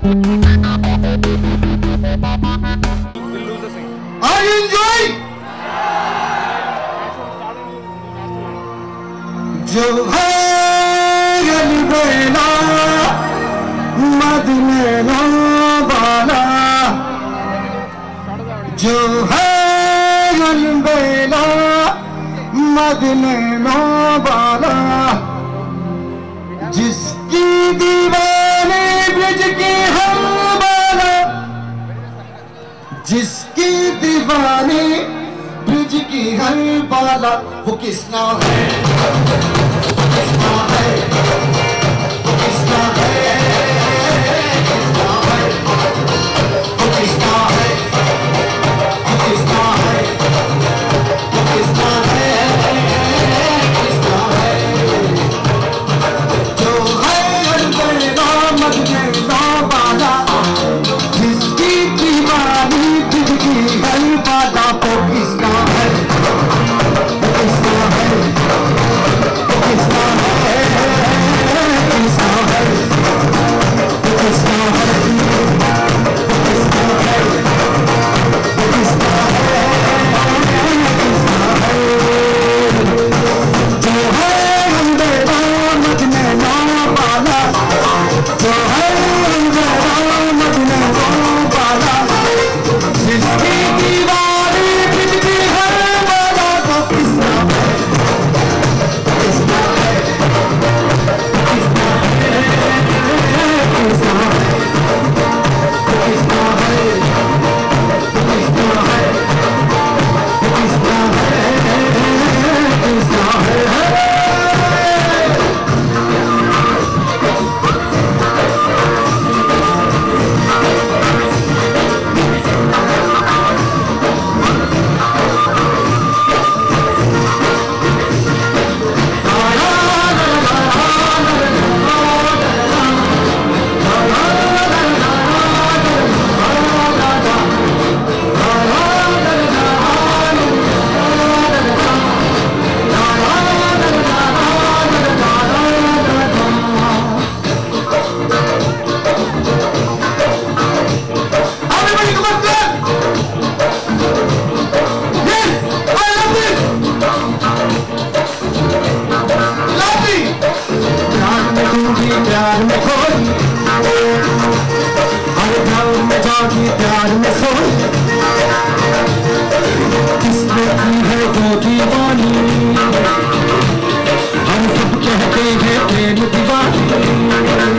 Are you enjoying? जो है अलबेला मदीने वाला, जो है अलबेला मदीने वाला, जिसकी दीवानी ब्रिज की हर बाला, जिसकी दीवानी ब्रिज की हर बाला, वो किसना है, वो किसना है, वो किसना है, किसना है, वो किसना है, वो किसना है, वो किसना है, किसना है, जो है अलबेला मदीने वाला, जिसकी दीवानी ब्रिज की हर बाला, वो किसना है, वो किसना है, वो किसना है, किसना है, वो किसना है, वो किसना है, वो किसना है, किसना है, जो है अलबेला मदीने वाला, जो है अलबेला मदीने वाला, जिसकी दीवानी ब्रिज की हर बाला, वो किसना है, किसना है, किसना है, किसना है, किसना है, किसना है, किसना है, किसना है। Everybody come on, clap! Yes, I love this. Love me. प्यार में डूबी, प्यार में खोई, हर घाव में जागी, प्यार में सोई, किसने की है वो दीवानी, हम सब कहते हैं प्रेम दीवानी।